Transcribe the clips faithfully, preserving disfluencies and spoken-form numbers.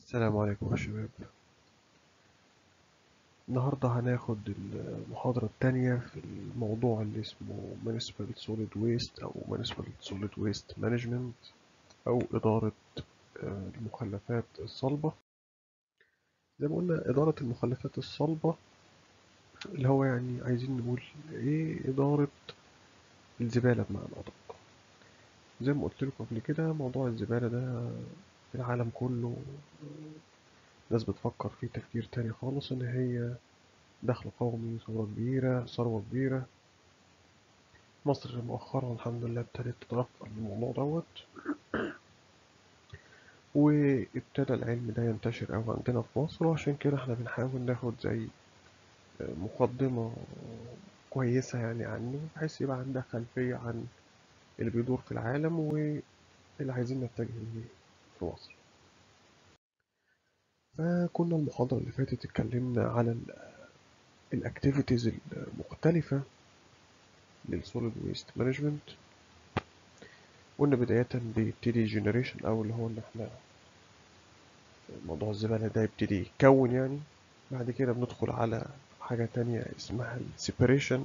السلام عليكم يا شباب. النهاردة هناخد المحاضرة التانية في الموضوع اللي اسمه Municipal Solid Waste أو Municipal Solid Waste Management أو إدارة آه، المخلفات الصلبة. زي ما قلنا إدارة المخلفات الصلبة اللي هو يعني عايزين نقول إيه إدارة الزبالة بمعنى أدق. زي ما قلت لكم قبل كده، موضوع الزبالة ده في العالم كله ناس بتفكر فيه تفكير تاني خالص، إن هي دخل قومي، ثروة كبيرة ثروة كبيرة. مصر مؤخرا الحمد لله ابتدت تتغفل الموضوع دوت، وابتدى العلم ده ينتشر أوي عندنا في مصر، وعشان كده احنا بنحاول ناخد زي مقدمة كويسة يعني عنه، بحيث يبقى عندك خلفية عن اللي بيدور في العالم واللي عايزين نتجه ليه في مصر. فكنا المحاضرة اللي فاتت اتكلمنا على الاكتيفيتيز المختلفة للسوليد ويست مانجمنت. قلنا بداية بيبتدي جنريشن، أو اللي هو إن احنا موضوع الزبالة ده يبتدي يتكون يعني. بعد كده بندخل على حاجة تانية اسمها السيبريشن،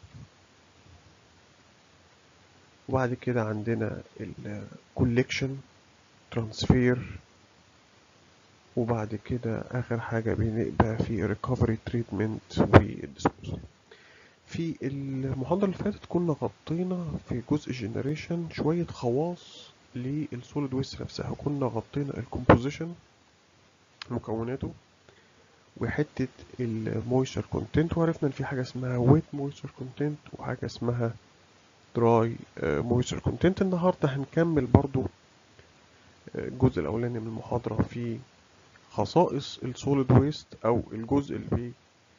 وبعد كده عندنا الكوليكشن ترانسفير، وبعد كده آخر حاجة بنبقى في ريكفري تريتمنت والديسبوزال. في المحاضرة اللي فاتت كنا غطينا في جزء جنريشن شوية خواص للسوليد ويست نفسها. كنا غطينا الكومبوزيشن مكوناته، وحتة المويسر كونتنت، وعرفنا ان في حاجة اسمها ويت مويسر كونتنت وحاجة اسمها دراي مويسر كونتنت. النهاردة هنكمل برضو الجزء الاولاني من المحاضرة في خصائص السوليد ويست، او الجزء اللي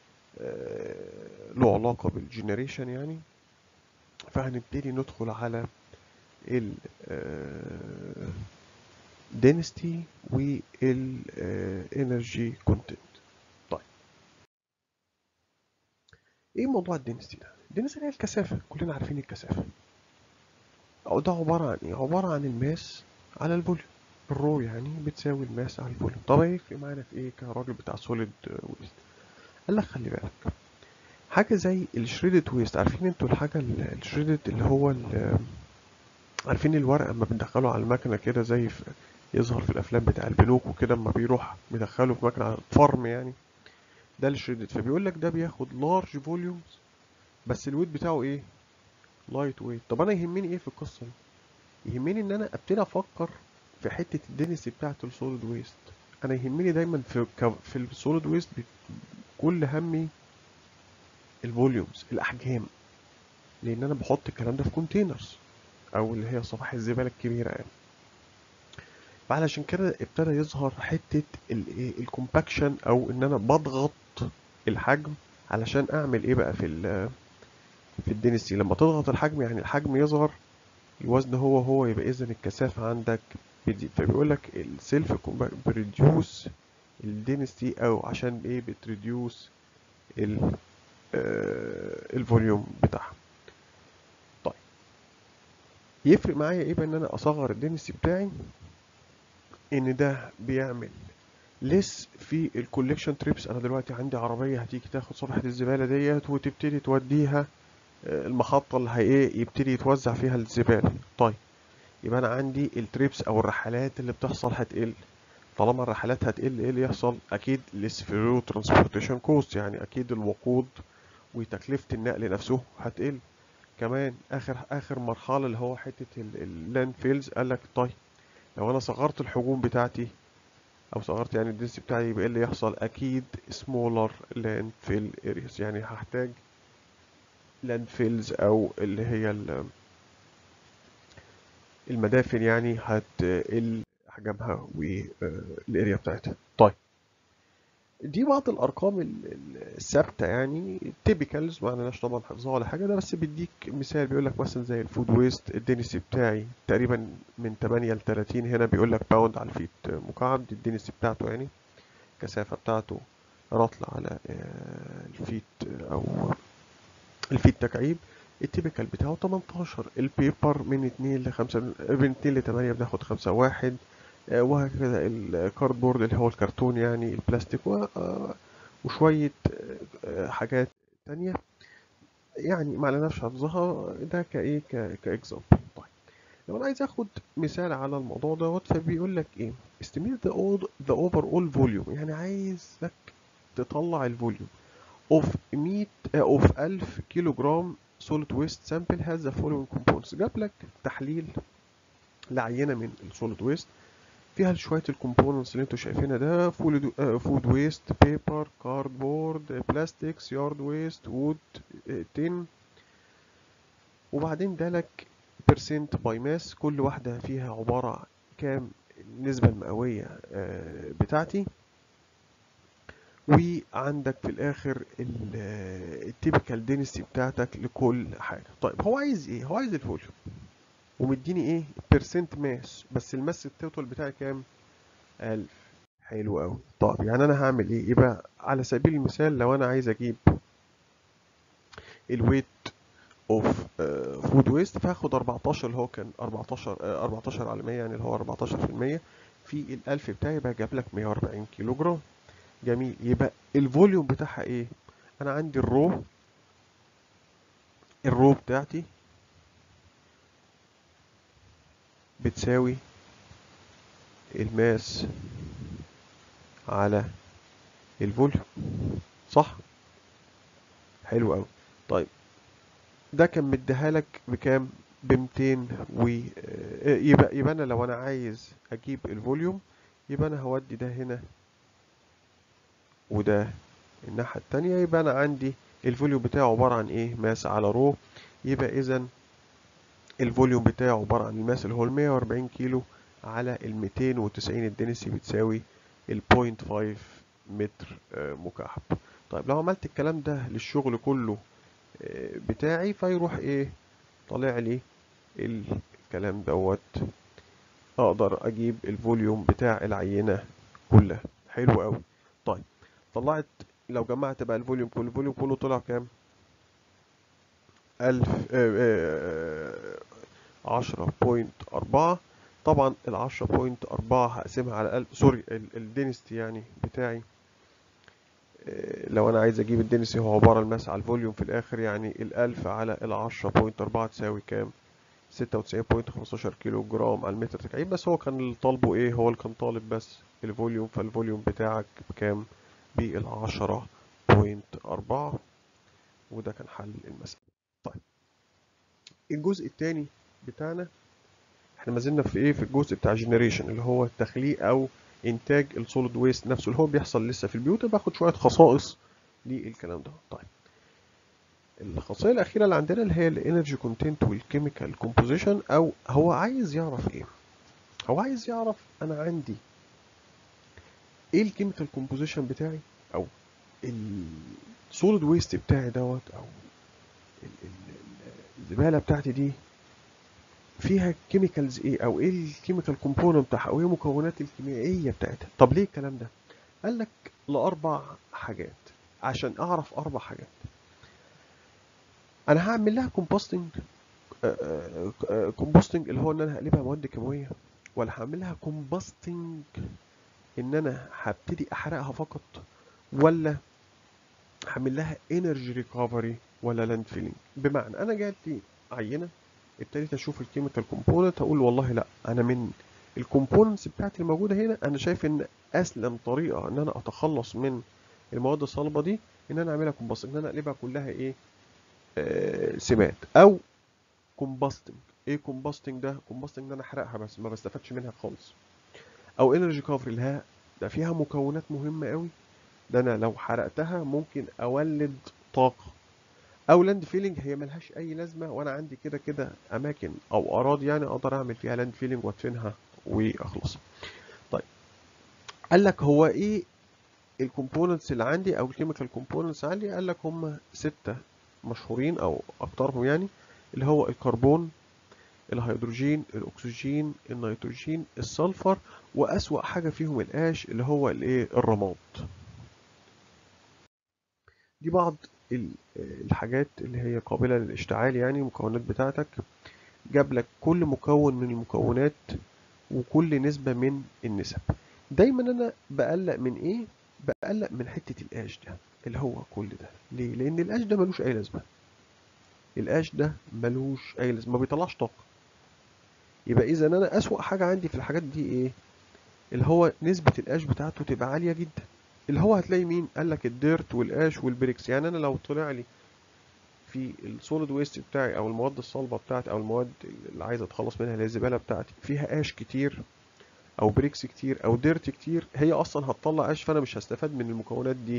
له علاقة بالجنريشن يعني. فهنبتدي ندخل على ال density وال energy content. طيب، ايه موضوع الدنسيتي ده؟ الدنسيتي هي الكثافة، كلنا عارفين الكثافة. أو ده عبارة عن ايه؟ عبارة عن الماس على الفوليوم. الرو يعني بتساوي الماس على الفوليوم. طب هيفرق معانا في ايه كراجل بتاع سوليد ويست؟ قال لك خلي بالك، حاجة زي الشريدد ويست. عارفين انتوا الحاجة الشريدد اللي هو ال- عارفين الورق اما بندخله على المكنة كده، زي في يظهر في الافلام بتاع البنوك وكده، اما بيروح مدخله في مكنة فرم يعني، ده الشريدد. فبيقول لك ده بياخد لارج فوليومز بس الويت بتاعه ايه؟ لايت ويت. طب انا يهمني ايه في القصة دي؟ يهمني ان انا ابتدي افكر في حته الدنسي بتاعه السوليد ويست. انا يهمني دايما في ك- في السوليد ويست كل همي الفوليومز، الاحجام، لان انا بحط الكلام ده في كونتينرز، او اللي هي صفائح الزباله الكبيره يعني. فعلشان كده ابتدى يظهر حته الكومباكشن، او ان انا بضغط الحجم علشان اعمل ايه بقى في ال في الدنسي. لما تضغط الحجم يعني الحجم يصغر، الوزن هو هو، يبقى اذا الكثافة عندك بتزيد. فبيقول لك السيلف بريديوس الدينستي، او عشان ايه بتريديوس الفوليوم بتاعها. طيب، يفرق معايا ايه بقى ان انا اصغر الدينستي بتاعي؟ ان ده بيعمل لس في الكوليكشن تريبس. انا دلوقتي عندي عربية هتيجي تاخد صفحة الزبالة ديت وتبتدي توديها المحطة اللي هي ايه يبتدي يتوزع فيها الزبالة. طيب، يبقى انا عندي التريبس او الرحلات اللي بتحصل هتقل. طالما الرحلات هتقل، ايه اللي يحصل؟ اكيد السفيرو ترانسبورتيشن كوست، يعني اكيد الوقود وتكلفة النقل نفسه هتقل. كمان اخر اخر مرحلة اللي هو حتة اللاند فيلز، قال لك طيب لو انا صغرت الحجوم بتاعتي او صغرت يعني الدنس بتاعي، يبقى ايه اللي يحصل؟ اكيد سمولر لاند فيل ارياز، يعني هحتاج لاند فيلز او اللي هي المدافن يعني هتقل حجمها والاريا بتاعتها. طيب، دي بعض الارقام ال- ال- الثابته يعني تيبيكالز، ما عندناش طبعا حفظها ولا حاجه، ده بس بيديك مثال. بيقول لك مثلا زي الفود ويست، الدنسي بتاعي تقريبا من ثمانية ل ثلاثين، هنا بيقول لك باوند على الفيت مكعب. دي الدنسي بتاعته يعني الكثافه بتاعته رطل على آه، الفيت او الفيت تكعيب. التيبيكال بتاعه تمنتاشر. البيبر من اتنين ل خمسة، من اتنين ل تمانية بناخد خمسة واحد. آه، وهكذا الكاردبورد اللي هو الكرتون يعني البلاستيك و- آه، وشوية آه، حاجات تانية يعني ما لناش حافظها ده كايه كاكزامبل. طيب لو انا عايز اخد مثال على الموضوع دوت فبيقول لك ايه estimate the all the overall volume يعني عايزك تطلع الفوليوم of مية آه، of ألف كيلو جرام solid waste sample has the following components. جاب لك تحليل لعينه من السوليد ويست فيها شويه الكومبوننتس اللي انتوا شايفينها ده فود ويست بيبر كاردبورد بلاستيكس يارد ويست وود تين وبعدين جالك percent باي ماس كل واحدة فيها عبارة عن كام النسبة المئوية آه، بتاعتي وعندك في الآخر التيبيكال دينستي بتاعتك لكل حاجة. طيب هو عايز ايه؟ هو عايز الفوليوم ومديني ايه؟ percent ماس بس الماس التوتال بتاعي كام؟ ألف. حلو قوي. طب يعني انا هعمل ايه؟ يبقى على سبيل المثال لو انا عايز اجيب الويت اوف فود ويست فهاخد أربعتاشر اللي هو كان أربعتاشر آه، أربعتاشر على مية يعني اللي هو أربعتاشر في المية في الألف بتاعي يبقى جاب لك مية وأربعين كيلو جرام. جميل. يبقى الفوليوم بتاعها ايه؟ انا عندي الرو الرو بتاعتي بتساوي الماس على الفوليوم صح؟ حلو قوي. طيب ده كان مديها لك بكام؟ ب ميتين و آه، يبقى يبقى انا لو انا عايز اجيب الفوليوم يبقى انا هودي ده هنا وده الناحية التانية يبقى أنا عندي الفوليوم بتاعه عبارة عن إيه؟ ماس على رو. يبقى إذا الفوليوم بتاعه عبارة عن الماس اللي هو المية وأربعين كيلو على الميتين وتسعين الدنسي بتساوي البوينت فايف متر آه، مكعب. طيب لو عملت الكلام ده للشغل كله آه، بتاعي فيروح إيه؟ طالع لي الكلام دوت أقدر أجيب الفوليوم بتاع العينة كلها. حلو أوي. طيب طلعت لو جمعت بقى الفوليوم كله الفوليوم كله طلع كام؟ ألف عشرة بوينت أربعة. طبعا العشرة بوينت أربعة هقسمها على ألف سوري الدينستي يعني بتاعي آه، لو أنا عايز أجيب الدينستي هو عبارة الماس على الفوليوم في الآخر يعني الألف على العشرة بوينت أربعة تساوي كام؟ ستة وتسعين بوينت خمستاشر كيلو جرام على المتر تكعيب. بس هو كان طالبه إيه؟ هو اللي كان طالب بس الفوليوم فالفوليوم بتاعك بكام؟ بالعشرة بوينت أربعة وده كان حل المسألة. طيب الجزء الثاني بتاعنا احنا ما زلنا في ايه في الجزء بتاع جنريشن اللي هو التخليق او انتاج السوليد ويست نفسه اللي هو بيحصل لسه في البيوت. باخد شويه خصائص للكلام ده. طيب الخاصيه الاخيره اللي عندنا اللي هي الانرجي كونتنت والكيميكال كومبوزيشن او هو عايز يعرف ايه؟ هو عايز يعرف انا عندي ايه الكيميكال كومبوزيشن بتاعي او السوليد ويست بتاعي دوت او ال- ال- ال- الزباله بتاعتي دي فيها كيميكالز ايه او ايه الكيميكال كومبوننت بتاعها او ايه المكونات الكيميائيه بتاعتها. طب ليه الكلام ده؟ قال لك لاربع حاجات. عشان اعرف اربع حاجات انا هعمل لها كومبوستنج كومبوستنج اللي هو ان انا هقلبها مواد كيماويه ولا هعمل لها كومبوستنج ان انا هبتدي احرقها فقط ولا هعمل لها انرجي ريكفري ولا لاند فيلينج. بمعنى انا جات لي عينه ابتديت اشوف الكيميكال كومبوننت اقول والله لا انا من الكومبوننتس بتاعتي الموجوده هنا انا شايف ان اسلم طريقه ان انا اتخلص من المواد الصلبه دي ان انا اعملها كومباست ان انا اقلبها كلها ايه آه سمات او كومباستنج. ايه كومباستنج ده؟ كومباستنج ان انا احرقها بس ما بستفادش منها خالص. او انرجي كافري اللي هي ده فيها مكونات مهمه قوي ده انا لو حرقتها ممكن اولد طاقه. او لاند فيلينج هي ملهاش اي لازمه وانا عندي كده كده اماكن او اراضي يعني اقدر اعمل فيها لاند فيلينج وادفنها واخلص. طيب قال لك هو ايه الكومبوننتس اللي عندي او الكيميكال كومبوننتس عندي؟ قال لك هم ستة مشهورين او اكترهم يعني اللي هو الكربون الهيدروجين الاكسجين النيتروجين السلفر واسوأ حاجه فيهم الاش اللي هو الايه الرماد. دي بعض ال- الحاجات اللي هي قابله للاشتعال يعني المكونات بتاعتك. جاب لك كل مكون من المكونات وكل نسبة من النسب. دايما انا بقلق من ايه؟ بقلق من حتة الاش ده اللي هو كل ده. ليه؟ لان الاش ده ملوش اي لازمة. الاش ده ملوش اي لازمة، ما بيطلعش طاقة. يبقى اذا انا اسوأ حاجة عندي في الحاجات دي ايه؟ اللي هو نسبة الاش بتاعته تبقى عالية جدا. اللي هو هتلاقي مين؟ قالك الديرت والاش والبريكس. يعني انا لو طلع لي في السوليد ويست بتاعي او المواد الصلبة بتاعتي او المواد اللي عايز اتخلص منها اللي هي الزبالة بتاعتي فيها اش كتير او بريكس كتير او ديرت كتير، هي اصلا هتطلع اش، فانا مش هستفاد من المكونات دي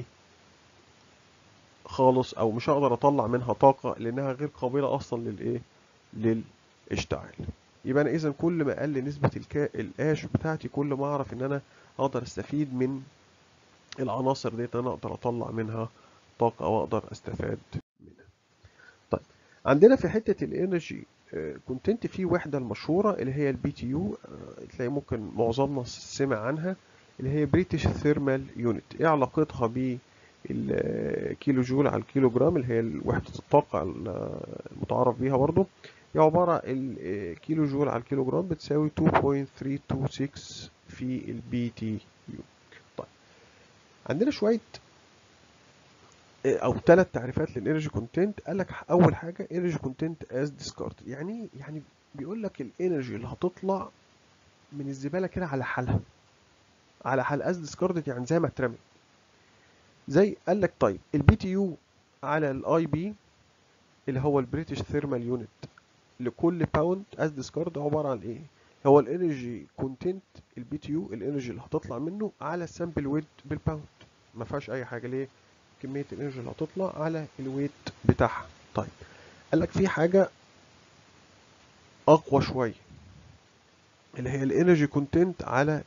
خالص، او مش هقدر اطلع منها طاقة لانها غير قابلة اصلا للايه؟ للاشتعال. يبقى انا اذا كل ما قل نسبة الكا... الاش بتاعتي كل ما اعرف ان انا اقدر استفيد من العناصر ديت، انا اقدر اطلع منها طاقة او اقدر استفاد منها. طيب عندنا في حتة الانرجي كونتنت في وحدة المشهورة اللي هي البي تي يو، تلاقي ممكن معظمنا سمع عنها، اللي هي بريتش ثيرمال يونت. ايه علاقتها بالكيلو جول على الكيلو جرام اللي هي وحدة الطاقة المتعارف بيها برضو؟ هي عبارة الكيلو جول على الكيلو جرام بتساوي اتنين فاصلة تلاتة اتنين ستة في البي تي يو. طيب عندنا شوية او ثلاث تعريفات للانرجي كونتنت. قال لك اول حاجه انرجي كونتنت از ديسكارد. يعني يعني بيقول لك الانرجي اللي هتطلع من الزباله كده على حالها، على حال از ديسكاردد، يعني زي ما اترمت. زي قال لك طيب البي تي يو على الاي بي اللي هو البريتش ثيرمال يونت لكل باوند از ديسكارد عباره عن ايه؟ هو الانرجي كونتنت البي تي يو، الانرجي اللي هتطلع منه على السامبل ويت بالباوند. ما فيهاش اي حاجه. ليه؟ كميه الانرجي اللي هتطلع على الويت بتاعها. طيب قال لك في حاجه اقوى شويه اللي هي الانرجي كونتنت على،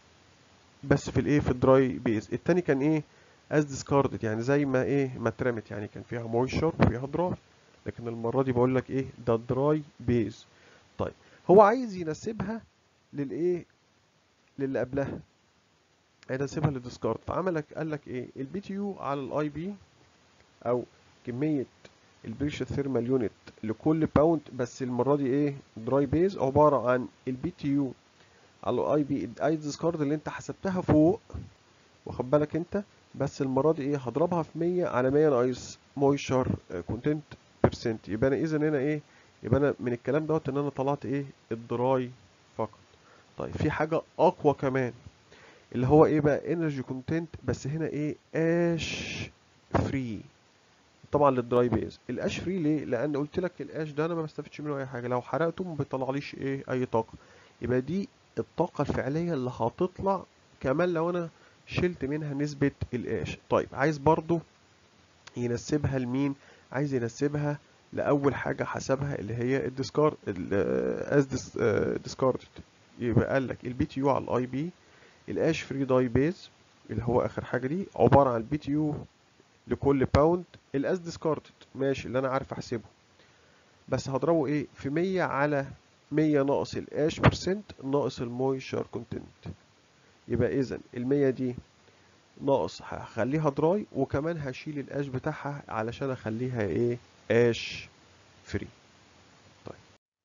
بس في الايه؟ في الدراي بيز. التاني كان ايه؟ از ديسكاردد، يعني زي ما ايه؟ ما اترمت، يعني كان فيها مويشر وفيها دراي. لكن المره دي بقول لك ايه؟ ده دراي بيز. طيب هو عايز ينسبها للايه؟ للي قبلها، هينسبها للديسكارد. فعمل لك قال لك ايه؟ البي تي يو على الاي بي او كميه البريشر ثيرمال يونت لكل باوند، بس المره دي ايه؟ دراي بيز، عباره عن البي تي يو على الاي بي الاي ديسكارد اللي انت حسبتها فوق، واخد بالك انت؟ بس المره دي ايه؟ هضربها في مية على مية ناقص مويشر كونتنت بيرسنت. يبقى انا اذا هنا ايه؟ يبقى انا من الكلام دوت ان انا طلعت ايه؟ الدراي فقط. طيب في حاجه اقوى كمان اللي هو ايه بقى؟ انرجي كونتنت، بس هنا ايه؟ اش فري. طبعا للدراي بيز الاش فري. ليه؟ لان قلت لك الاش ده انا ما بستفدش منه اي حاجه، لو حرقته ما بيطلعليش ايه؟ اي طاقه. يبقى دي الطاقه الفعليه اللي هتطلع كمان لو انا شلت منها نسبه الاش. طيب عايز برضو ينسبها لمين؟ عايز ينسبها لاول حاجه حسبها اللي هي الديسكارد از ديسكاردد. يبقى قال لك البي تي يو على الاي بي الاش فري داي بيز اللي هو اخر حاجه دي عباره عن البي تي يو لكل باوند الاس ديسكاردد. ماشي، اللي انا عارف احسبه، بس هضربه ايه؟ في مية على مية ناقص الاش برسنت ناقص المويشر كونتنت. يبقى اذا المية دي ناقص هخليها دراي، وكمان هشيل الاش بتاعها علشان اخليها ايه؟ اش فري. طيب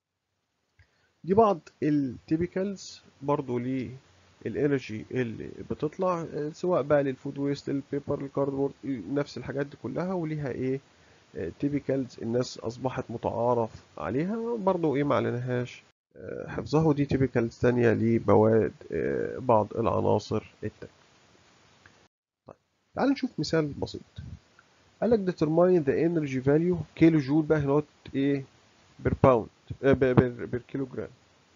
دي بعض التيبيكالز برضو للانرجي اللي بتطلع، سواء بقى للفود ويست، للبيبر، الكاردبورد، نفس الحاجات دي كلها وليها ايه؟ تيبيكالز الناس اصبحت متعارف عليها برضو ايه؟ ما عليناهاش حفظها. ودي تيبيكالز تانية لبواد بعض العناصر التانية. طيب تعال نشوف مثال بسيط. قالك determine the energy value كيلو جول بقى هنا ايه؟ بير باوند بير كيلو جرام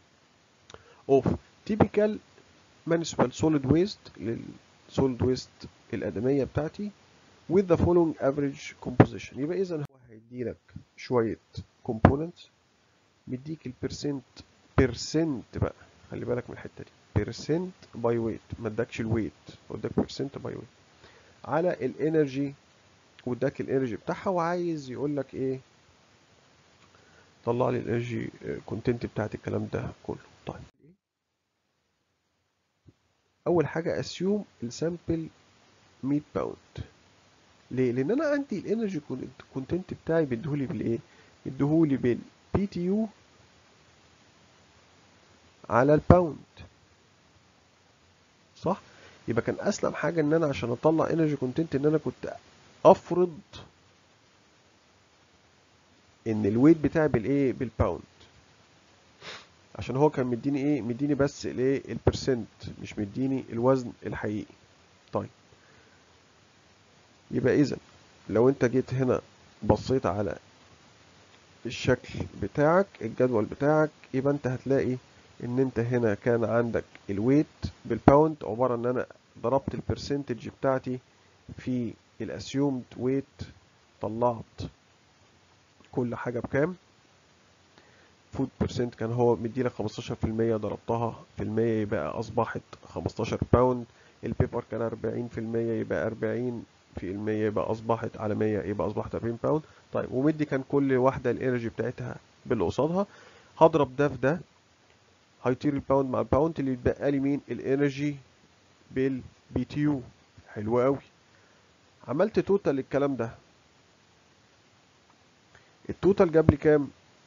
of typical municipal solid waste للسوليد ويست الآدمية بتاعتي with the following average composition. يبقى إذا هو هيديلك شوية components، مديك البرسنت بيرسنت بقى، خلي بالك من الحتة دي، بيرسنت باي ويت، ما ادكش الويت، هو اداك بيرسنت باي ويت على الانرجي، واداك الانرجي بتاعها، وعايز يقول لك ايه؟ طلع لي الانرجي كونتنت بتاعت الكلام ده كله. طيب اول حاجه اسيوم السامبل مية باوند. ليه؟ لان انا عندي الانرجي كونتنت بتاعي بيديهولي بالايه؟ بيديهولي بالبي تي يو على الباوند. صح؟ يبقى كان اسلم حاجه ان انا عشان اطلع انرجي كونتنت ان انا كنت افرض ان الويت بتاعي بالايه، بالباوند، عشان هو كان مديني ايه، مديني بس الايه، البرسنت، مش مديني الوزن الحقيقي. طيب يبقى اذا لو انت جيت هنا بصيت على الشكل بتاعك، الجدول بتاعك، يبقى انت هتلاقي ان انت هنا كان عندك الويت بالباوند عبارة ان انا ضربت البرسنتج بتاعتي في الاسيومد ويت، طلعت كل حاجة بكام. فود بيرسنت كان هو مديلك خمستاشر في المية، ضربتها في المية يبقى اصبحت خمستاشر باوند. البيبر كان اربعين في المية يبقى اربعين في المية يبقى اصبحت على مية يبقى اصبحت اربعين باوند. طيب ومدي كان كل واحدة الانرجي بتاعتها باللي قصادها، هضرب ده في ده، هيطير الباوند مع الباوند، اللي يتبقى لي مين، الانرجي بالبي تي يو. حلو قوي. عملت توتال للكلام ده، التوتال جاب لي كام؟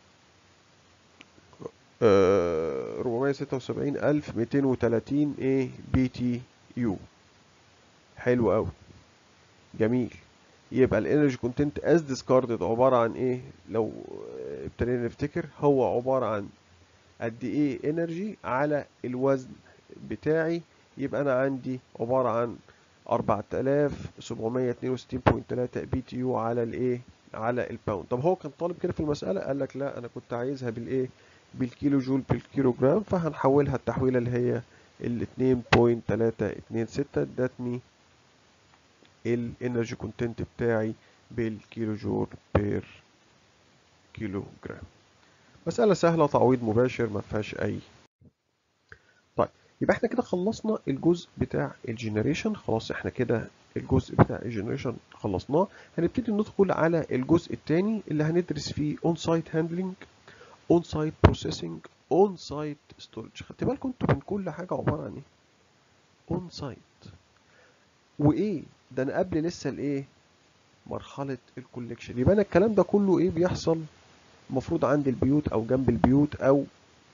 آه اربعمية ستة وسبعين الف ميتين وتلاتين ايه بي تي يو. حلو قوي، جميل. يبقى الانرجي كونتنت از ديسكاردد عباره عن ايه؟ لو ابتدينا نفتكر، هو عباره عن قد ايه انرجي على الوزن بتاعي. يبقى انا عندي عباره عن اربعة الاف وسبعمية اتنين وستين فاصلة تلاتة بي تي يو على الايه، على الباوند. طب هو كان طالب كده في المساله، قال لك لا انا كنت عايزها بالايه، بالكيلو جول بالكيلو جرام، فهنحولها التحويله اللي هي ال اتنين فاصلة تلاتة اتنين ستة، ادتني الانرجي كونتنت بتاعي بالكيلو جول بير كيلو جرام. مسألة سهلة، تعويض مباشر، ما فيهاش أي. طيب يبقى احنا كده خلصنا الجزء بتاع الجنريشن، خلاص احنا كده الجزء بتاع الجنريشن خلصناه. هنبتدي ندخل على الجزء الثاني اللي هندرس فيه اون سايت هاندلنج، اون سايت بروسيسنج، اون سايت ستورج. خدت بالكم انتوا من كل حاجة عبارة عن ايه؟ اون سايت وايه ده، انا قبل لسه الايه، مرحلة الكوليكشن. يبقى انا الكلام ده كله ايه بيحصل؟ المفروض عند البيوت او جنب البيوت او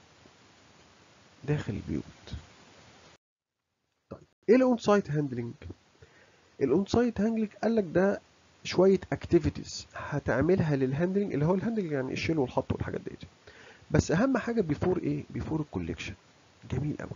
داخل البيوت. طيب ايه الاون سايت هاندلنج؟ الاون سايت هاندلنج قال لك ده شويه اكتيفيتيز هتعملها للهاندلنج، اللي هو الهاندلنج يعني الشيل والحط والحاجات ديت. بس اهم حاجه بيفور ايه، بيفور الكوليكشن. جميل قوي.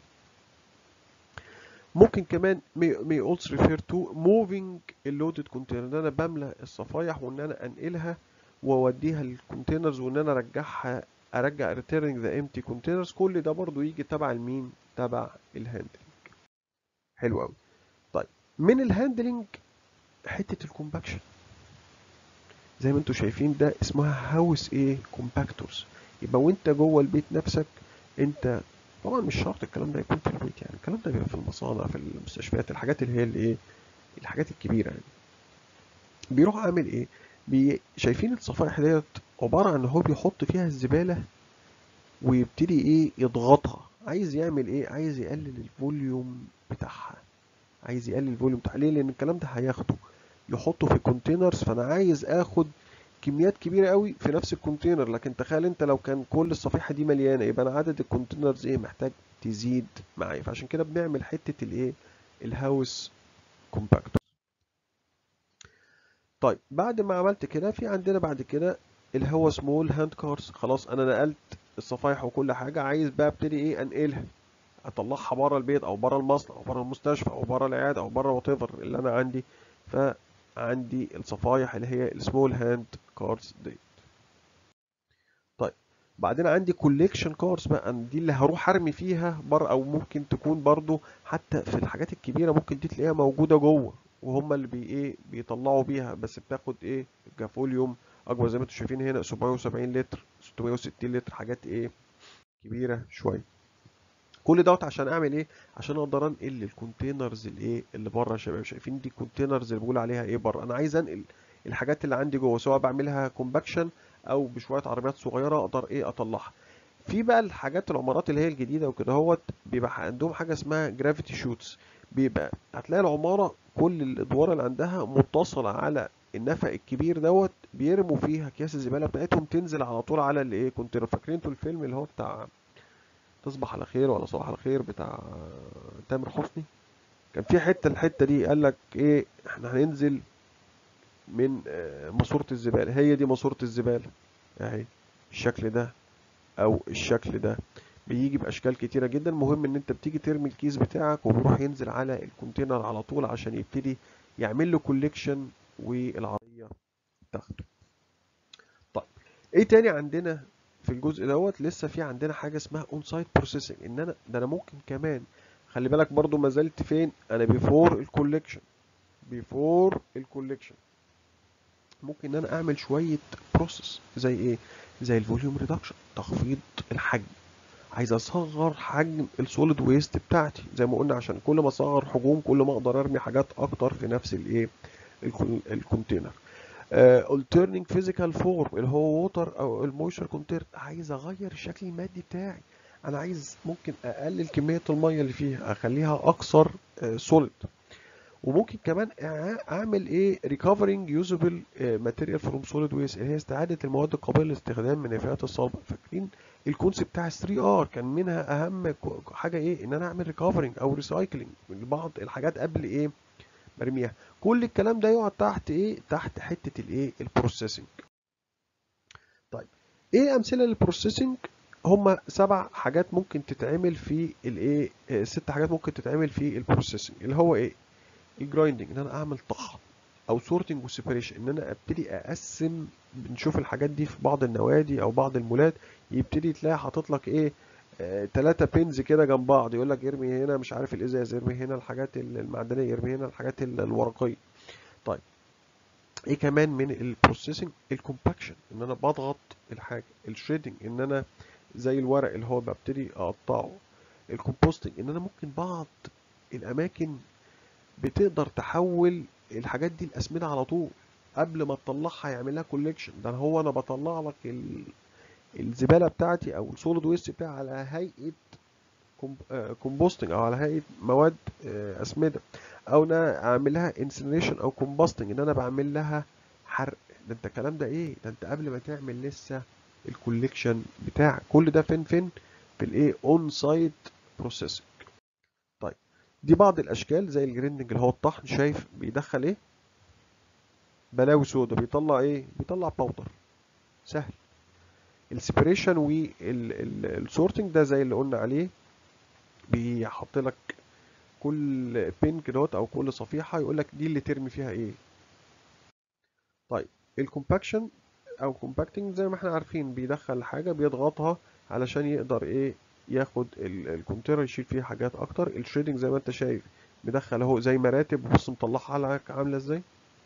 ممكن كمان may also refer to moving اللودد كونتينر، ان انا بملى الصفايح وان انا انقلها واوديها للكونتينرز وان انا ارجعها، ارجع returning the empty containers. كل ده برضو يجي تبع المين، تبع الهاندلنج. حلو قوي. طيب من الهاندلنج حته الكومباكشن، زي ما انتم شايفين ده اسمها هاوس ايه، كومباكتورز. يبقى وانت جوه البيت نفسك، انت طبعا مش شرط الكلام ده يكون في البيت، يعني الكلام ده بيبقى في المصانع، في المستشفيات، الحاجات اللي هي الايه، الحاجات الكبيره يعني. بيروح عامل ايه، بي شايفين الصفائح ديت عباره عن ان هو بيحط فيها الزباله ويبتدي ايه، يضغطها. عايز يعمل ايه، عايز يقلل الفوليوم بتاعها، عايز يقلل الفوليوم بتاعها. ليه؟ لان الكلام ده هياخده يحطه في كونتينرز، فانا عايز اخد كميات كبيره قوي في نفس الكونتينر. لكن تخيل انت لو كان كل الصفيحه دي مليانه، يبقى انا عدد الكونتينرز ايه، محتاج تزيد معايا. فعشان كده بنعمل حته الايه، الهاوس كومباكتور. طيب بعد ما عملت كده، في عندنا بعد كده اللي هو سمول هاند كارز. خلاص انا نقلت الصفايح وكل حاجه، عايز بقى ابتدي ايه، انقلها، اطلعها بره البيت او بره المصنع او بره المستشفى او بره العياده او بره وات ايفر اللي انا عندي. فعندي الصفايح اللي هي السمول هاند كارز دي. طيب بعدين عندي كوليكشن كارز بقى، دي اللي هروح ارمي فيها بره، او ممكن تكون برضو حتى في الحاجات الكبيره ممكن دي تلاقيها موجوده جوه، وهم اللي بي ايه، بيطلعوا بيها، بس بتاخد ايه، كفوليوم اكبر. زي ما انتم شايفين هنا سبعمية وسبعين لتر، ستمية وستين لتر، حاجات ايه، كبيره شويه. كل دوت عشان اعمل ايه، عشان اقدر انقل الكونتينرز الايه اللي بره. يا شباب شايفين دي الكونتينرز اللي بقول عليها ايه، بره. انا عايز انقل الحاجات اللي عندي جوه، سواء بعملها كومباكشن او بشويه عربيات صغيره اقدر ايه، اطلعها. في بقى الحاجات العمارات اللي هي الجديده وكده هوت، بيبقى عندهم حاجه اسمها جرافيتي شوتس. بيبقى هتلاقي العماره كل الادوار اللي عندها متصله على النفق الكبير دوت، بيرموا فيها اكياس الزباله بتاعتهم تنزل على طول على الايه، كونتينر. فاكرين انتوا الفيلم اللي هو بتاع تصبح على خير ولا صباح على خير بتاع تامر حسني؟ كان في حته الحته دي قال لك ايه، احنا هننزل من آه، ماسوره الزباله، هي دي ماسوره الزباله اهي، الشكل ده او الشكل ده، بيجي باشكال كتيره جدا. المهم ان انت بتيجي ترمي الكيس بتاعك وبيروح ينزل على الكونتينر على طول عشان يبتدي يعمل له كوليكشن والعربيه تاخده. طيب ايه تاني عندنا في الجزء دوت؟ لسه في عندنا حاجه اسمها اون سايت بروسيسنج، ان انا ده انا ممكن كمان، خلي بالك برضو ما زلت فين انا، بيفور الكوليكشن، بيفور الكوليكشن ممكن ان انا اعمل شويه بروسيس زي ايه، زي الفوليوم ريدكشن، تخفيض الحجم. عايز اصغر حجم السوليد ويست بتاعتي زي ما قلنا، عشان كل ما اصغر حجوم كل ما اقدر ارمي حاجات اكتر في نفس الايه، الكونتينر. alternating physical form اللي هو ووتر او المويشر كونتينر، عايز اغير الشكل المادي بتاعي، انا عايز ممكن اقلل كميه الميه اللي فيها اخليها اكثر سوليد. وممكن كمان أع- اعمل ايه recovering usable آه، material from solid waste، اللي هي استعاده المواد القابله للاستخدام من نفايات الصلب. فاكرين الكونسيبت بتاع ثري ار كان منها اهم ك- حاجه ايه، ان انا اعمل recovering او recycling من بعض الحاجات قبل ايه برميها. كل الكلام ده يقعد تحت ايه، تحت حته الايه البروسيسنج. طيب ايه امثله للبروسيسنج؟ هما سبع حاجات ممكن تتعمل في الايه آه، ست حاجات ممكن تتعمل في البروسيسنج، اللي هو ايه، الجرايندنج ان انا اعمل طحن، او سورتنج وسيبريشن ان انا ابتدي اقسم. بنشوف الحاجات دي في بعض النوادي او بعض المولات، يبتدي تلاقي حاطط لك ايه، آه، تلاتة بينز كده جنب بعض، يقول لك ارمي هنا مش عارف الازاز، ارمي هنا الحاجات المعدنيه، ارمي هنا الحاجات ال- الورقيه. طيب ايه كمان من البروسيسنج؟ الكومباكشن ان انا بضغط الحاجه، الشريدنج ان انا زي الورق اللي هو ببتدي اقطعه، الكومبوستنج ان انا ممكن بعض الاماكن بتقدر تحول الحاجات دي الاسمده على طول قبل ما تطلعها يعمل لها كوليكشن. ده هو انا بطلع لك ال- الزباله بتاعتي او السوليد ويست بتاعي على هيئه كومبوستنج او على هيئه مواد آه، اسمده، او انا اعمل لها انسنريشن او كومبوستنج ان انا بعمل لها حرق. ده انت الكلام ده ايه، ده انت قبل ما تعمل لسه الكوليكشن بتاعك، كل ده فين فين في الايه اون سايت بروسيسنج. طيب دي بعض الاشكال زي الجريندنج اللي هو الطحن، شايف بيدخل ايه، بلاوي سودا، بيطلع ايه، بيطلع باودر، سهل. السيبريشن والسورتنج ده زي اللي قلنا عليه، بيحط لك كل بين كده او كل صفيحه يقول لك دي اللي ترمي فيها ايه. طيب الكومباكشن او كومباكتنج زي ما احنا عارفين، بيدخل حاجه بيضغطها علشان يقدر ايه، ياخد الكونتينر يشيل فيه حاجات اكتر. الشريدنج زي ما انت شايف بيدخل اهو زي مراتب، بص مطلعها لك عامله ازاي.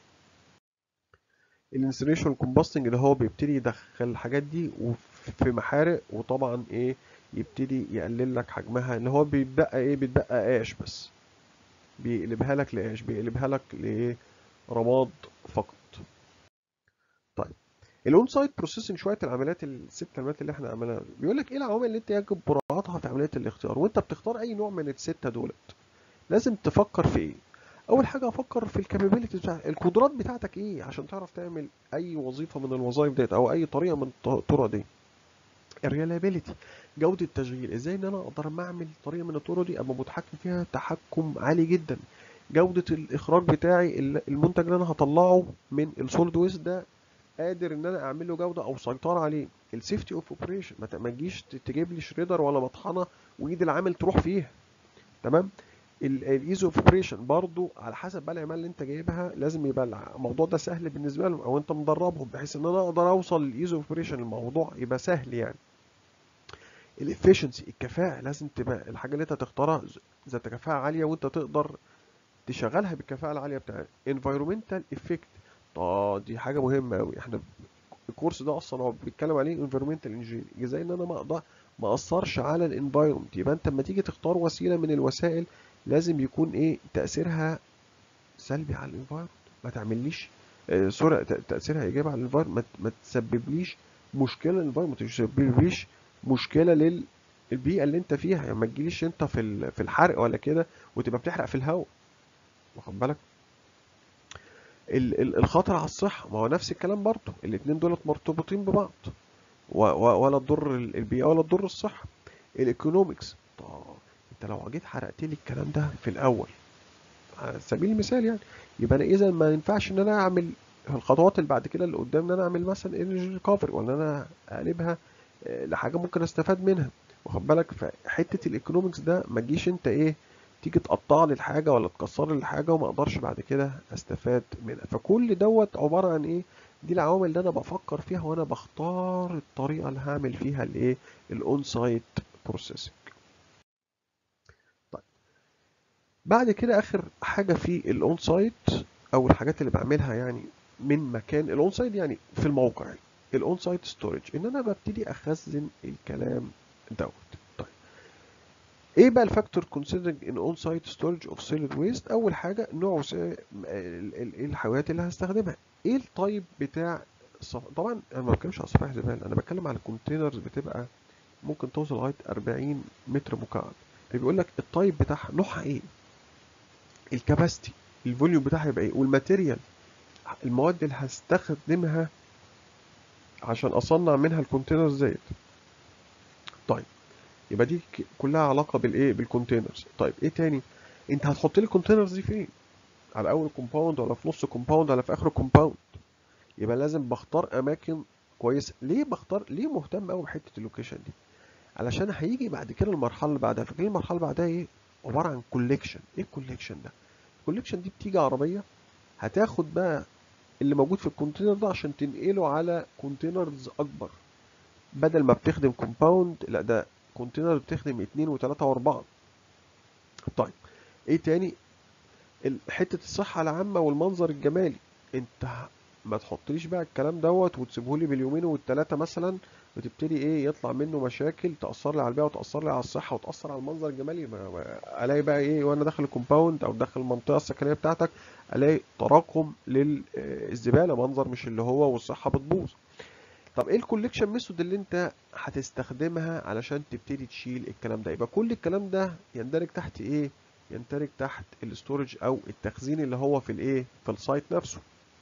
الانسريشن كومباستنج اللي هو بيبتدي يدخل الحاجات دي في محارق، وطبعا ايه يبتدي يقلل لك حجمها، اللي هو بيتبقى ايه، بيتبقى قاش بس، بيقلبها لك لقاش، بيقلبها لك لايه، رماد فقط. طيب الاون سايت بروسيسنج، شويه العمليات الست عمليات اللي احنا عملناها، بيقول لك ايه العوامل اللي انت يجب مراعاتها في عمليه الاختيار وانت بتختار اي نوع من السته دولت. لازم تفكر في ايه؟ اول حاجه افكر في الكابابيلتي بتاعتك، القدرات بتاعتك ايه عشان تعرف تعمل اي وظيفه من الوظائف ديت او اي طريقه من الطرق دي. الريلابيلتي، جوده التشغيل، ازاي ان انا اقدر ما اعمل طريقه من الطرق دي ابقى متحكم فيها تحكم عالي جدا. جوده الاخراج بتاعي، المنتج اللي انا هطلعه من السوليد ويست ده قادر ان انا اعمل له جوده او سيطره عليه. السيفتي اوف اوبريشن، ما تجيش تجيب لي شريدر ولا مطحنه وايد العامل تروح فيها، تمام. الايزو اوف اوبريشن برضو على حسب بقى العماله اللي انت جايبها، لازم يبقى الموضوع ده سهل بالنسبه لهم او انت مدربهم بحيث ان انا اقدر اوصل للايزو اوف اوبريشن، الموضوع يبقى سهل يعني. الافشنسي، الكفاءه، لازم تبقى الحاجه اللي انت تختارها ذات كفاءه عاليه وانت تقدر تشغلها بالكفاءه العاليه بتاعتها. انفايرمنتال افكت، اه دي حاجه مهمه قوي، احنا الكورس ده اصلا هو بيتكلم عليه انفيرمنتال انجينيرنج، ازاي ان انا ما اقدر ما اثرش على الانفايرمنت. يبقى انت لما تيجي تختار وسيله من الوسائل لازم يكون ايه تاثيرها سلبي على الانفايرمنت، ما تعمليش آه سوري تاثيرها ايجابي على الانفايرمنت، ما تسببليش مشكله للانفايرمنت، ما تسببليش مشكله للبيئه اللي انت فيها. يعني ما تجيليش انت في في الحرق ولا كده وتبقى بتحرق في الهواء، واخد بالك. الخطر على الصحه، ما هو نفس الكلام برضه، الاثنين دولت مرتبطين ببعض، ولا تضر البيئه ولا تضر الصحه. الايكونومكس، طب انت لو جيت حرقت لي الكلام ده في الاول على سبيل المثال يعني. يبقى انا اذا ما ينفعش ان انا اعمل الخطوات اللي بعد كده اللي قدام، ان انا اعمل مثلا انرجي ريكفري، ولا انا اقلبها آه، لحاجه ممكن استفاد منها، واخد بالك. فحته الايكونومكس ده ما تجيش انت ايه تيجي تقطع لي الحاجه ولا تكسر لي الحاجه وما اقدرش بعد كده استفاد منها. فكل دوت عباره عن ايه؟ دي العوامل اللي انا بفكر فيها وانا بختار الطريقه اللي هعمل فيها الايه الاون سايت بروسيسنج. طيب بعد كده اخر حاجه في الاون سايت او الحاجات اللي بعملها يعني من مكان الاون سايت يعني في الموقع، الاون سايت ستورج، ان انا ببتدي اخزن الكلام دوت. طيب ايه بقى الفاكتور كونسيدرنج ان اون سايت ستورج اوف سوليد ويست؟ اول حاجه نوع وس- ال- ال- ايه الحاجات اللي هستخدمها، ايه التايب بتاع الصف... طبعا انا ما بتكلمش على صفائح زباله، انا بتكلم على كونتينرز بتبقى ممكن توصل لغايه أربعين متر مكعب. فبيقول لك التايب بتاعها نوعها ايه، الكباستي، الفوليوم بتاعها يبقى ايه، والماتيريال، المواد اللي هستخدمها عشان اصنع منها الكونتينرز ديت. طيب يبقى دي ك- كلها علاقه بالايه بالكونتينرز. طيب ايه تاني، انت هتحط لي الكونتينرز دي فين، على اول كومباوند ولا في نص كومباوند ولا في اخر كومباوند؟ يبقى لازم بختار اماكن كويسه. ليه بختار، ليه مهتم قوي بحته اللوكيشن دي؟ علشان هيجي بعد كده المرحله اللي بعدها. فاكرين المرحله اللي بعدها ايه؟ عباره عن كوليكشن. ايه الكوليكشن ده؟ الكوليكشن دي بتيجي عربيه هتاخد بقى اللي موجود في الكونتينر ده عشان تنقله على كونتينرز اكبر. بدل ما بتخدم كومباوند، لا ده كونتينر بتخدم اتنين وتلاته واربعه. طيب ايه تاني، ال- حته الصحه العامه والمنظر الجمالي. انت ه- ما تحطليش بقى الكلام دوت وتسيبهولي باليومين والتلاته مثلا، وتبتدي ايه يطلع منه مشاكل تاثر لي على البيئه وتاثر لي على الصحه وتاثر على المنظر الجمالي. ما ما- الاقي بقى ايه وانا داخل الكومباوند او داخل المنطقه السكنيه بتاعتك، الاقي تراكم للزباله، منظر مش اللي هو، والصحه بتبوظ. طب ايه الكوليكشن ميثود اللي انت هتستخدمها علشان تبتدي تشيل الكلام ده؟ يبقى كل الكلام ده يندرج تحت ايه؟ يندرج تحت الاستورج او التخزين اللي هو في الايه في السايت نفسه.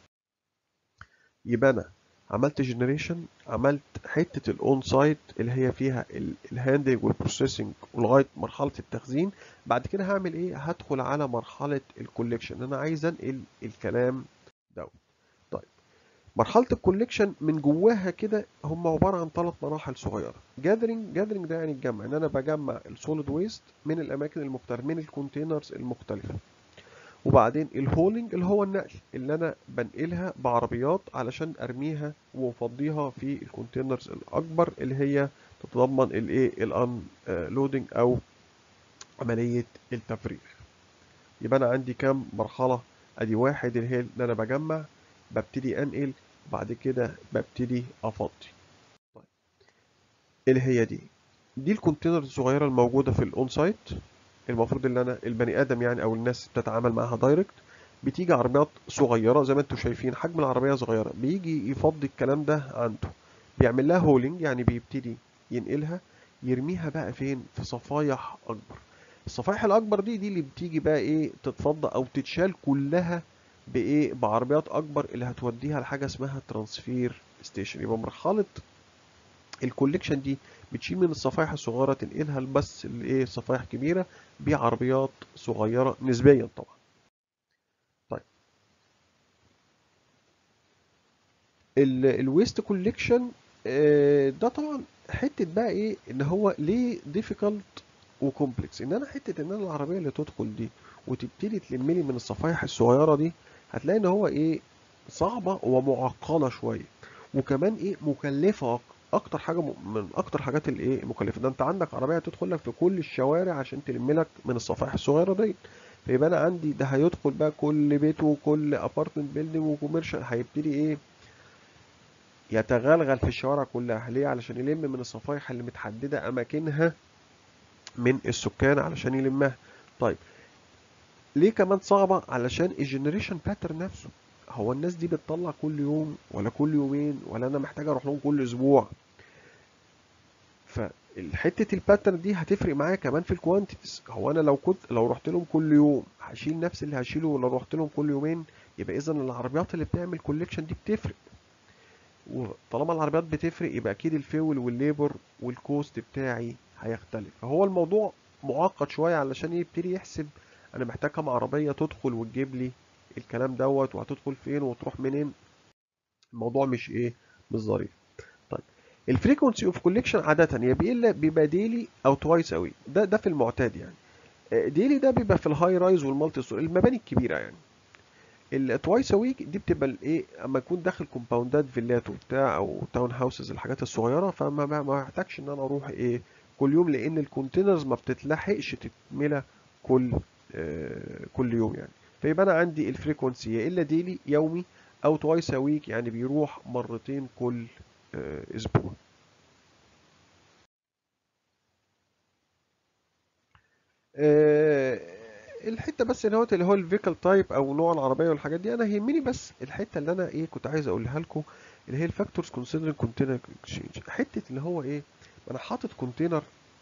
يبقى انا عملت جنريشن، عملت حته الاون سايت اللي هي فيها الهاندلنج والبروسيسنج ولغايه مرحله التخزين. بعد كده هعمل ايه؟ هدخل على مرحله الكوليكشن، انا عايز انقل الكلام ده. طيب مرحلة الكوليكشن من جواها كده هم عبارة عن ثلاث مراحل صغيرة. جاذرينج، جاذرينج ده يعني الجمع، ان انا بجمع السوليد ويست من الاماكن المختلفة، من الكونتينرز المختلفة. وبعدين الهولينج اللي هو النقل، اللي انا بنقلها بعربيات علشان ارميها وافضيها في الكونتينرز الاكبر اللي هي تتضمن الايه الان لودنج او عملية التفريغ. يبقى انا عندي كام مرحلة؟ ادي واحد اللي هي ان انا بجمع، ببتدي انقل، بعد كده ببتدي افضي. طيب اللي هي دي دي الكونتينر الصغيره الموجوده في الاون سايت. المفروض ان انا البني ادم يعني او الناس بتتعامل معاها دايركت. بتيجي عربيات صغيره زي ما انتم شايفين، حجم العربيه صغيره، بيجي يفضي الكلام ده عنده، بيعمل لها هولينج يعني بيبتدي ينقلها، يرميها بقى فين؟ في صفايح اكبر. الصفايح الاكبر دي دي اللي بتيجي بقى ايه تتفضى او تتشال كلها بايه بعربيات اكبر اللي هتوديها لحاجه اسمها ترانسفير ستيشن. يبقى مرحله الكوليكشن دي بتشيل من الصفائح الصغيره تنقلها بس لايه صفائح كبيره بعربيات صغيره نسبيا طبعا. طيب الويست كوليكشن ده طبعا حته بقى ايه ان هو ليه ديفيكالت وكومبلكس، ان انا حته ان انا العربيه اللي تدخل دي وتبتدي تلم لي من الصفائح الصغيره دي، هتلاقي ان هو ايه صعبه ومعقده شويه، وكمان ايه مكلفه أك- اكتر حاجه م- من اكتر حاجات الايه مكلفه. ده انت عندك عربيه تدخل لك في كل الشوارع عشان تلم لك من الصفائح الصغيره دي. فيبقى انا عندي ده هيدخل بقى كل بيت وكل ابارتمنت بيلدينج وكوميرشال، هيبتدي ايه يتغلغل في الشوارع كلها. ليه؟ علشان يلم من الصفائح اللي متحدده اماكنها من السكان علشان يلمها. طيب ليه كمان صعبة؟ علشان الجنريشن باترن نفسه. هو الناس دي بتطلع كل يوم ولا كل يومين ولا انا محتاج اروح لهم كل اسبوع؟ فالحتة الباترن دي هتفرق معايا كمان في الكوانتيتيز. هو انا لو كنت لو رحت لهم كل يوم هشيل نفس اللي هشيله ولو رحت لهم كل يومين؟ يبقى اذا العربيات اللي بتعمل كوليكشن دي بتفرق، وطالما العربيات بتفرق يبقى اكيد الفيول والليبر والكوست بتاعي هيختلف. فهو الموضوع معقد شوية علشان يبتدي يحسب انا محتاج كام عربيه تدخل وتجيب لي الكلام دوت، وهتدخل فين وتروح منين. الموضوع مش ايه، مش ظريف. طيب الفريكونسي اوف كوليكشن عاده يا بيبقى بيبقى ديلي او توايس اوي، ده ده في المعتاد يعني. ديلي ده بيبقى في الهاي رايز والمالتي ستوري، المباني الكبيره يعني. التوايس ا ويك دي بتبقى الايه، اما يكون داخل كومباوندات فيلات وبتاع او تاون هاوسز الحاجات الصغيره، فما ما ما محتاجش ان انا اروح ايه كل يوم، لان الكونتينرز ما بتتلحقش تتملى كل آه كل يوم يعني. فيبقى انا عندي الفريكونسي يا الا ديلي يومي، او توايس ا ويك يعني بيروح مرتين كل آه اسبوع. آه، الحته بس اللي هو اللي هو الفيكل تايب او نوع العربيه والحاجات دي، انا يهمني بس الحته اللي انا ايه كنت عايز اقولها لكم، اللي هي الفاكتورز كونسيدرينج كونتينر اكسشينج. حته اللي هو ايه، انا حاطط كونتينر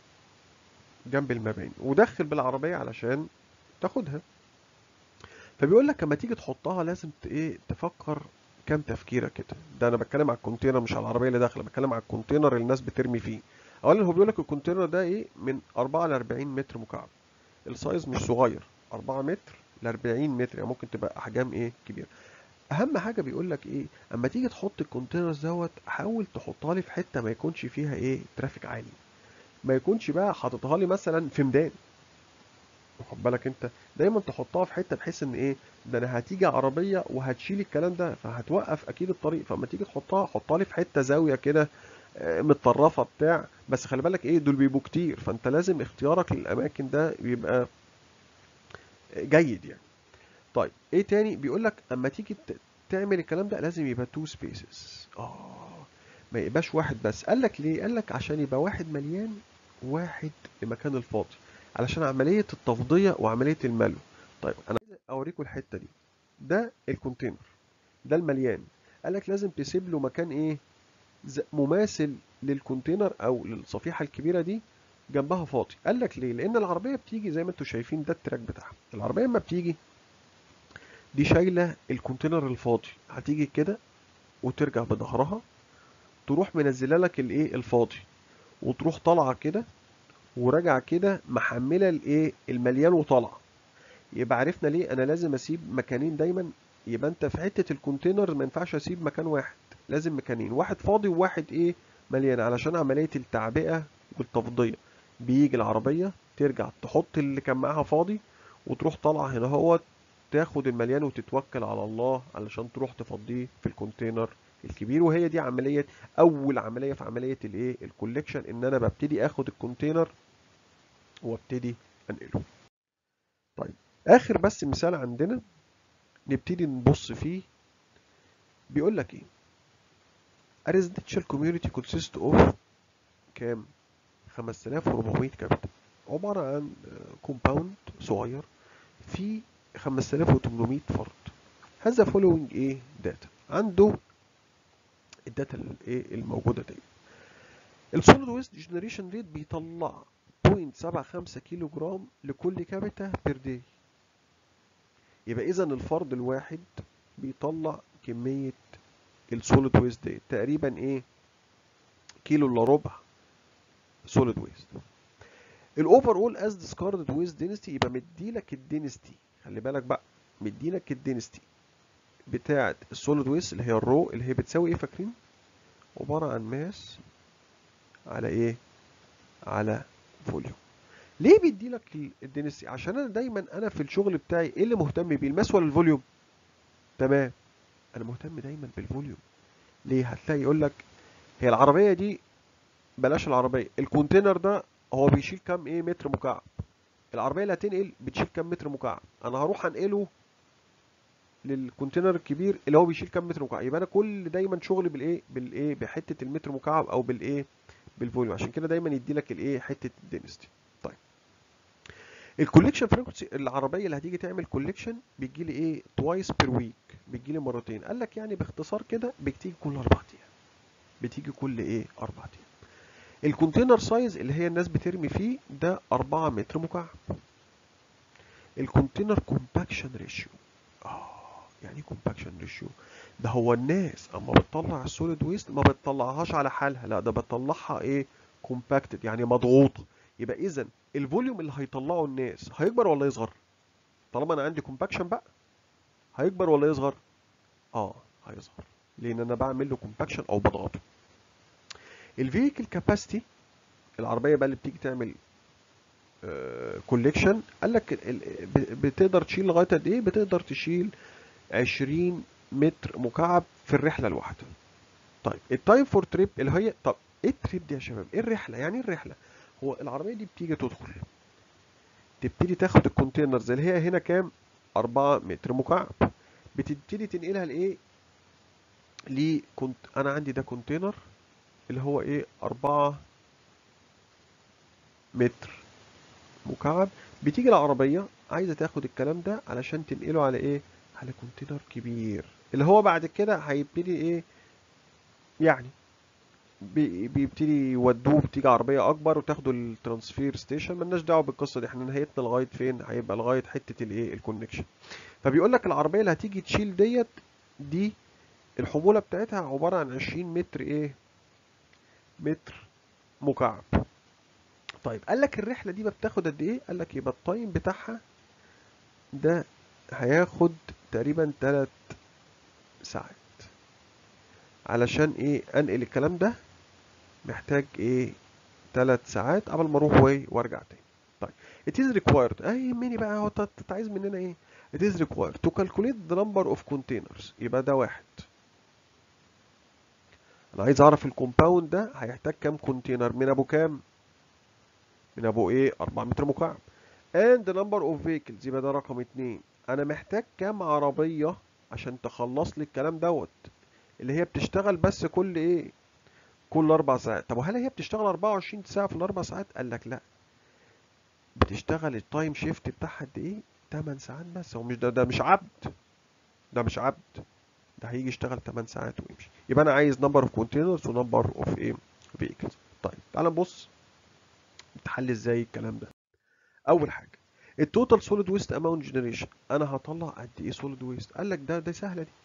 جنب المباني وداخل بالعربيه علشان تاخدها، فبيقول لك لما تيجي تحطها لازم ت- ايه تفكر كام تفكيره كده. ده انا بتكلم على الكونتينر مش على العربيه اللي داخله، بتكلم على الكونتينر اللي الناس بترمي فيه. اولا هو بيقول لك الكونتينر ده ايه من أربعة ل أربعين متر مكعب، السايز مش صغير، أربعة متر ل أربعين متر، يعني ممكن تبقى احجام ايه كبيره. اهم حاجه بيقول لك ايه، اما تيجي تحط الكونتينرز دوت حاول تحطها لي في حته ما يكونش فيها ايه ترافيك عالي، ما يكونش بقى حاططها لي مثلا في ميدان. واخد بالك انت، دايما تحطها في حته بحيث ان ايه، ده انا هتيجي عربيه وهتشيل الكلام ده فهتوقف اكيد الطريق، فاما تيجي تحطها حطها لي في حته زاويه كده آه، متطرفه بتاع. بس خلي بالك ايه، دول بيبقوا كتير، فانت لازم اختيارك للاماكن ده بيبقى جيد يعني. طيب ايه تاني بيقول لك، اما تيجي ت- تعمل الكلام ده لازم يبقى تو سبيسز، اه ما يبقاش واحد بس. قال لك ليه؟ قال لك عشان يبقى واحد مليان واحد لمكان الفاضي، علشان عملية التفضية وعملية الملو. طيب انا عايز اوريكم الحتة دي، ده الكونتينر ده المليان، قال لك لازم تسيب له مكان ايه ز- مماثل للكونتينر او للصفيحة الكبيرة دي جنبها فاضي. قال لك ليه؟ لان العربية بتيجي زي ما انتم شايفين، ده التراك بتاعها، العربية اما بتيجي دي شايله الكونتينر الفاضي، هتيجي كده وترجع بظهرها تروح منزله لك الايه الفاضي، وتروح طالعه كده وراجعه كده محمله الايه المليان وطالعه. يبقى عرفنا ليه انا لازم اسيب مكانين دايما. يبقى انت في حته الكونتينر ما ينفعش اسيب مكان واحد، لازم مكانين، واحد فاضي وواحد ايه مليان، علشان عمليه التعبئه والتفضيه. بيجي العربيه ترجع تحط اللي كان معاها فاضي، وتروح طالعه هنا هو تاخد المليان وتتوكل على الله علشان تروح تفضيه في الكونتينر الكبير. وهي دي عمليه، اول عمليه في عمليه الايه الكوليكشن، ان انا ببتدي اخد الكونتينر وابتدي انقله. طيب اخر بس مثال عندنا نبتدي نبص فيه، بيقول لك ايه، a residential community consists of كام خمسة آلاف وأربعمية كابيتال، عبارة عن كومباوند صغير فيه خمسة آلاف وثمانمائة فرد. هذا فولوينج ايه داتا، عنده الداتا الايه الموجوده دي. السوليد ويست جنريشن ريت بيطلع صفر فاصلة سبعة خمسة كيلو جرام لكل كابيتا بير داي. يبقى اذا الفرد الواحد بيطلع كميه السوليد ويست دي تقريبا ايه كيلو الا ربع سوليد ويست. الاوفر اول از ديسكاردد ويست دينستي، يبقى مديلك الدينستي، خلي بالك بقى، مديلك الدينستي بتاعه السوليد ويست اللي هي الرو، اللي هي بتساوي ايه فاكرين؟ عباره عن ماس على ايه على فوليوم. ليه بيدي لك الدينستي؟ عشان انا دايما انا في الشغل بتاعي ايه اللي مهتم بيه، الماس ولا الفوليوم؟ تمام، انا مهتم دايما بالفوليوم. ليه؟ هتلاقي يقول لك هي العربيه دي، بلاش العربيه، الكونتينر ده هو بيشيل كام ايه متر مكعب، العربيه اللي هتنقل بتشيل كام متر مكعب، انا هروح انقله للكونتينر الكبير اللي هو بيشيل كام متر مكعب. يبقى انا كل دايما شغلي بالايه بالايه بحته المتر مكعب او بالايه بالفوليوم. عشان كده دايما يدي لك الايه حته الدنستي. طيب الكوليكشن فريكونسي، العربيه اللي هتيجي تعمل كوليكشن بتجي لي ايه توايس بير ويك، بتجي لي مرتين. قال لك يعني باختصار كده بتيجي كل اربع ايام، بتيجي كل ايه اربع ايام. الكونتينر سايز اللي هي الناس بترمي فيه ده أربعة متر مكعب. الكونتينر كومباكشن ريشيو، اه يعني ايه كومباكشن ريشيو؟ ده هو الناس اما بتطلع السوليد ويست ما بتطلعهاش على حالها، لا ده بتطلعها ايه كومباكتد يعني مضغوطه. يبقى اذا الفوليوم اللي هيطلعه الناس هيكبر ولا يصغر؟ طالما انا عندي كومباكشن بقى هيكبر ولا يصغر؟ اه هيصغر، لان انا بعمل له كومباكشن او بضغطه. الفيكل كاباسيتي، العربيه بقى اللي بتيجي تعمل كوليكشن، قال لك بتقدر تشيل لغايه قد ايه؟ بتقدر تشيل عشرين متر مكعب في الرحله الواحده. طيب التايم فور تريب اللي هي، طب ايه التريب دي يا شباب؟ ايه الرحله؟ يعني ايه الرحله؟ هو العربيه دي بتيجي تدخل تبتدي تاخد الكونتينرز اللي هي هنا كام؟ أربعة متر مكعب، بتبتدي تنقلها لايه؟ ليه كنت انا عندي ده كونتينر اللي هو ايه؟ أربعة متر مكعب، بتيجي العربيه عايزه تاخد الكلام ده علشان تنقله على ايه؟ على كونتينر كبير، اللي هو بعد كده هيبتدي ايه يعني، بي- بيبتدي يودوه، بتيجي عربيه اكبر وتاخده الترانسفير ستيشن. ملناش دعوه بالقصه دي، احنا نهايتنا لغايه فين؟ هيبقى لغايه حته الايه؟ الكونكشن. فبيقول لك العربيه اللي هتيجي تشيل ديت، دي الحموله بتاعتها عباره عن عشرين متر ايه؟ متر مكعب. طيب قال لك الرحله دي بتاخد قد ايه؟ قال لك يبقى التايم بتاعها ده هياخد تقريبا ثلاث ساعات. علشان ايه انقل الكلام ده محتاج ايه؟ ثلاث ساعات قبل ما اروح وايه وارجع تاني. طيب it is required، اي يهمني بقى هو انت عايز مننا ايه؟ it is required to calculate the number of containers، يبقى ده واحد. انا عايز اعرف الكومباوند ده هيحتاج كام كونتينر، من ابو كام؟ من ابو ايه؟ أربعة متر مكعب. and the number of vehicles، يبقى ده رقم اتنين. انا محتاج كام عربية عشان تخلص لي الكلام دوت، اللي هي بتشتغل بس كل ايه؟ كل اربع ساعات. طب وهل هي بتشتغل أربعة وعشرين ساعة في الاربع ساعات؟ قال لك لا، بتشتغل التايم شيفت بتاعها قد ايه؟ ثماني ساعات بس. هو مش ده ده مش عبد، ده مش عبد، ده هيجي يشتغل ثماني ساعات ويمشي. يبقى انا عايز نمبر اوف كونتينرز ونمبر اوف ايه؟ فيكلز. طيب تعال نبص بتحل ازاي الكلام ده. اول حاجه التوتال سوليد ويست اماونت جنريشن، انا هطلع قد ايه سوليد ويست؟ قال لك ده ده سهله دي.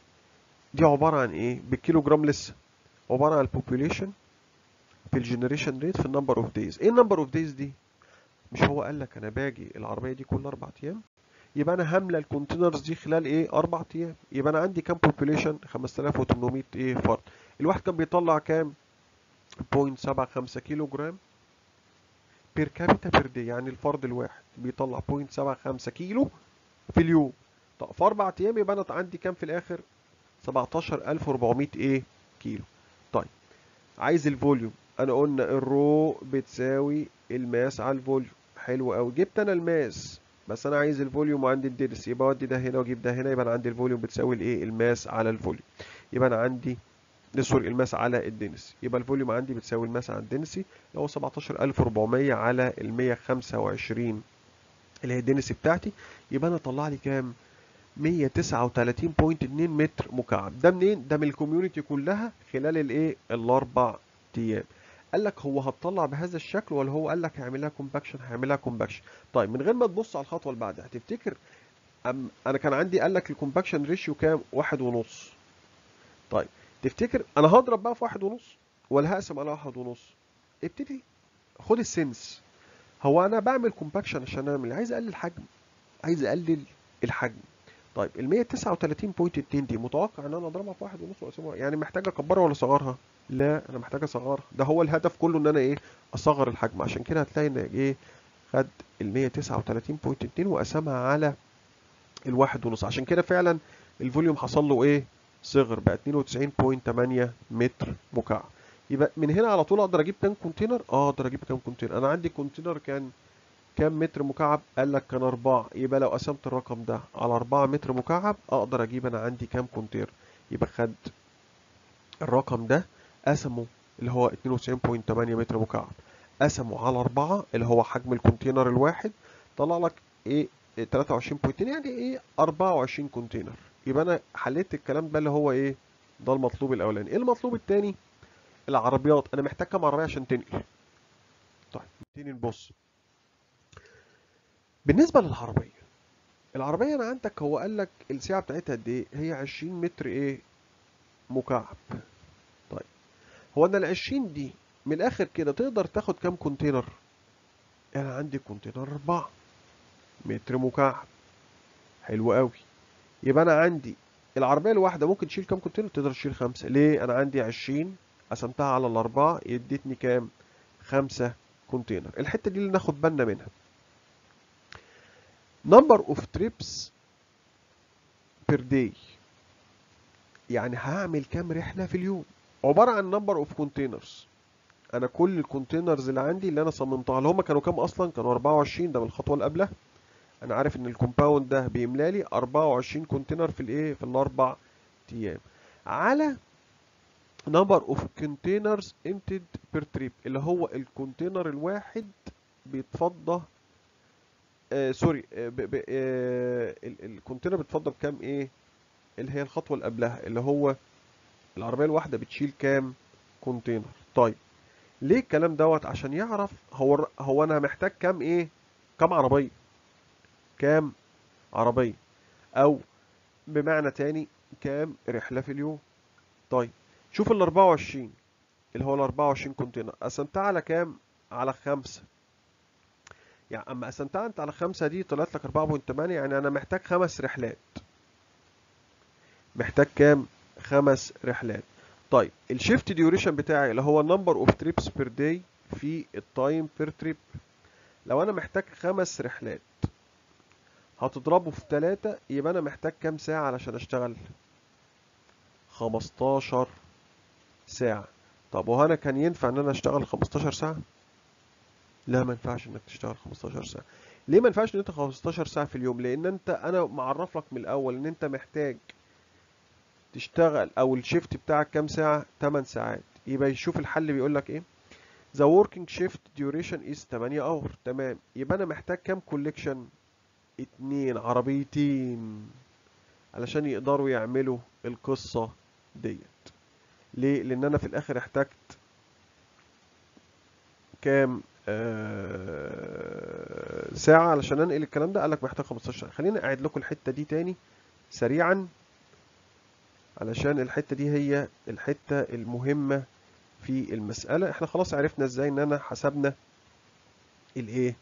دي عباره عن ايه؟ بالكيلو جرام لسه، عباره عن البوبوليشن في الجنريشن ريت في النمبر اوف دايز. ايه النمبر اوف دايز دي؟ مش هو قال لك انا باجي العربيه دي كل اربع ايام؟ يبقى انا هامله الكونتينرز دي خلال ايه؟ اربع ايام. يبقى انا عندي كام بوبوليشن؟ خمسة آلاف وثمانمائة ايه فرد. الواحد كان بيطلع كام؟ صفر فاصلة سبعة خمسة كيلو جرام بير كابيتا بير دي، يعني الفرد الواحد بيطلع صفر فاصلة سبعة خمسة كيلو في اليوم. طب في اربع ايام يبقى انا عندي كام في الاخر؟ سبعتاشر ألف وأربعمائة ايه كيلو. طيب عايز الفوليوم، انا قلنا الرو بتساوي الماس على الفوليوم. حلو قوي، جبت انا الماس، بس انا عايز الفوليوم وعندي الدنس، يبقى اودي ده هنا واجيب ده هنا. يبقى انا عندي الفوليوم بتساوي الايه؟ الماس على الفوليوم. يبقى انا عندي سوري الماس على الدنسي، يبقى الفوليوم عندي بتساوي الماس على الدنسي اللي هو سبعتاشر ألف وأربعمائة على ال مية وخمسة وعشرين اللي هي الدنسي بتاعتي. يبقى انا طلع لي كام؟ مية وتسعة وتلاتين فاصلة اتنين متر مكعب. ده منين؟ ده من الكوميونتي كلها خلال الايه؟ الاربع ايام. قال لك هو هتطلع بهذا الشكل ولا هو قال لك هيعملها كومباكشن؟ هيعملها كومباكشن. طيب من غير ما تبص على الخطوه اللي بعدها هتفتكر أم انا كان عندي قال لك الكومباكشن ريشيو كام؟ واحد ونص. طيب تفتكر انا هضرب بقى في واحد ونص ولا هقسم على واحد ونص؟ ابتدي خد السنس. هو انا بعمل كومباكشن عشان اعمل، عايز اقلل الحجم، عايز اقلل الحجم. طيب ال مية وتسعة وتلاتين فاصلة اتنين دي متوقع ان انا اضربها في واحد ونص واقسمها، يعني محتاج اكبرها ولا اصغرها؟ لا انا محتاج اصغرها. ده هو الهدف كله ان انا ايه؟ اصغر الحجم. عشان كده هتلاقي ان ايه؟ خد ال مية وتسعة وتلاتين فاصلة اتنين وقسمها على الواحد ونص. عشان كده فعلا الفوليوم حصل له ايه؟ صغر، بقى اتنين وتسعين فاصلة تمانية متر مكعب. يبقى من هنا على طول اقدر اجيب كام كونتينر؟ اه اقدر اجيب كام كونتينر. انا عندي كونتينر كان كام متر مكعب؟ قال لك كان أربعة. يبقى لو قسمت الرقم ده على أربعة متر مكعب أقدر أجيب أنا عندي كام كونتينر. يبقى خد الرقم ده قسمه اللي هو اتنين وتسعين فاصلة تمانية متر مكعب، قسمه على أربعة اللي هو حجم الكونتينر الواحد، طلع لك إيه؟ تلاتة وعشرين فاصلة اتنين، يعني إيه؟ أربعة وعشرين كونتينر. يبقى أنا حليت الكلام ده اللي هو إيه؟ ده المطلوب الأولاني. إيه المطلوب التاني؟ العربيات. أنا محتاج كام عربية عشان تنقل؟ طيب نبتدي نبص. بالنسبة للعربية، العربية أنا عندك هو قال لك السعة بتاعتها قد إيه؟ هي عشرين متر إيه؟ مكعب. طيب هو أنا ال عشرين دي من الآخر كده تقدر تاخد كام كونتينر؟ أنا عندي كونتينر أربعة متر مكعب. حلو قوي. يبقى انا عندي العربيه الواحده ممكن تشيل كام كونتينر؟ تقدر تشيل خمسه. ليه؟ انا عندي عشرين قسمتها على الاربعه يديتني كام؟ خمسه كونتينر. الحته دي اللي ناخد بالنا منها. number of trips per day، يعني هعمل كام رحله في اليوم، عباره عن number of containers. انا كل الكونتينرز اللي عندي اللي انا صممتها اللي هم كانوا كام اصلا؟ كانوا اربعة وعشرين، ده من الخطوه اللي قبلها. انا عارف ان الكومباوند ده بيملى لي اربعة وعشرين كونتينر في الايه، في الاربع ايام، على number of containers emptied per trip، اللي هو الكونتينر الواحد بيتفضى آه سوري آه ب- ب- آه ال- الكونتينر بيتفضى بكام ايه، اللي هي الخطوه اللي قبلها، اللي هو العربيه الواحده بتشيل كام كونتينر. طيب ليه الكلام دوت؟ عشان يعرف هو الر- هو انا محتاج كام ايه، كام عربيه، كام عربيه، او بمعنى تاني كام رحله في اليوم. طيب شوف ال اربعة وعشرين اللي هو ال اربعة وعشرين كونتينر قسمتها على كام؟ على خمسة. يعني اما قسمتها انت على خمسة دي طلعت لك اربعة فاصلة تمانية، يعني انا محتاج خمس رحلات. محتاج كام؟ خمس رحلات. طيب الشيفت ديوريشن بتاعي اللي هو النمبر اوف تريبس بير داي في التايم بير تريب. لو انا محتاج خمس رحلات هتضربه في تلاتة، يبقى انا محتاج كام ساعة علشان اشتغل؟ خمستاشر ساعة. طب وهنا كان ينفع ان انا اشتغل خمستاشر ساعة؟ لا، ما ينفعش انك تشتغل خمستاشر ساعة. ليه ما ينفعش ان انت خمستاشر ساعة في اليوم؟ لان انت انا معرف لك من الاول ان انت محتاج تشتغل او الشيفت بتاعك كام ساعة؟ تمن ساعات. يبقى يشوف الحل بيقول لك ايه؟ the working shift duration is تمانية اور. تمام، يبقى انا محتاج كام كوليكشن؟ اتنين عربيتين علشان يقدروا يعملوا القصة ديت. ليه؟ لان انا في الاخر احتاجت كام آه ساعة علشان انقل الكلام ده. قالك محتاج خمستاشر ساعة. خليني اعيد لكم الحتة دي تاني سريعا، علشان الحتة دي هي الحتة المهمة في المسألة. احنا خلاص عرفنا ازاي ان انا حسبنا الايه،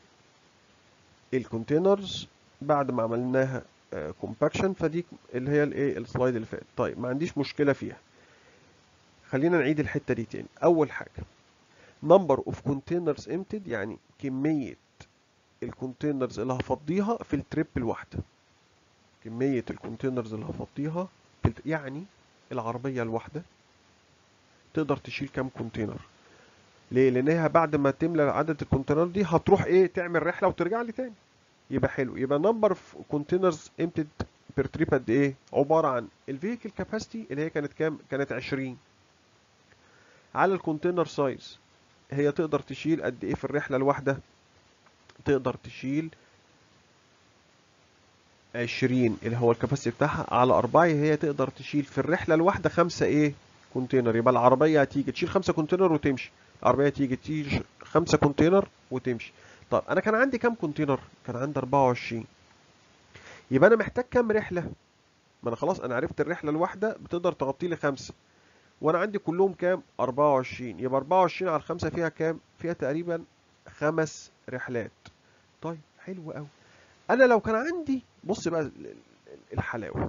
الكونتينرز بعد ما عملناها كومباكشن. فدي اللي هي الايه، السلايد اللي فات. طيب ما عنديش مشكلة فيها. خلينا نعيد الحتة دي تاني. اول حاجة number of containers emptied، يعني كمية الكونتينرز اللي هفضيها في التريب الواحدة. كمية الكونتينرز اللي هفضيها في الت... يعني العربية الواحدة تقدر تشيل كام كونتينر. ليه؟ لانها بعد ما تملى عدد الكونتينر دي هتروح ايه، تعمل رحلة وترجع لي تاني. يبقى حلو. يبقى number of containers emptied per trip قد ايه؟ عبارة عن الفيكل كاباسيتي اللي هي كانت كام؟ كانت عشرين، على الكونتينر سايز. هي تقدر تشيل قد ايه في الرحلة الواحدة؟ تقدر تشيل عشرين اللي هو الكباسيتي بتاعها على أربعة. هي تقدر تشيل في الرحلة الواحدة خمسة إيه؟ كونتينر. يبقى العربية هتيجي تشيل خمسة كونتينر وتمشي. العربية تيجي تشيل خمسة كونتينر وتمشي. طب أنا كان عندي كام كونتينر؟ كان عندي اربعة وعشرين. يبقى أنا محتاج كام رحلة؟ ما أنا خلاص أنا عرفت الرحلة الواحدة بتقدر تغطي لي خمسة، وأنا عندي كلهم كام؟ اربعة وعشرين. يبقى اربعة وعشرين على خمسة فيها كام؟ فيها تقريبا خمس رحلات. طيب حلو قوي. أنا لو كان عندي، بص بقى الحلاوة،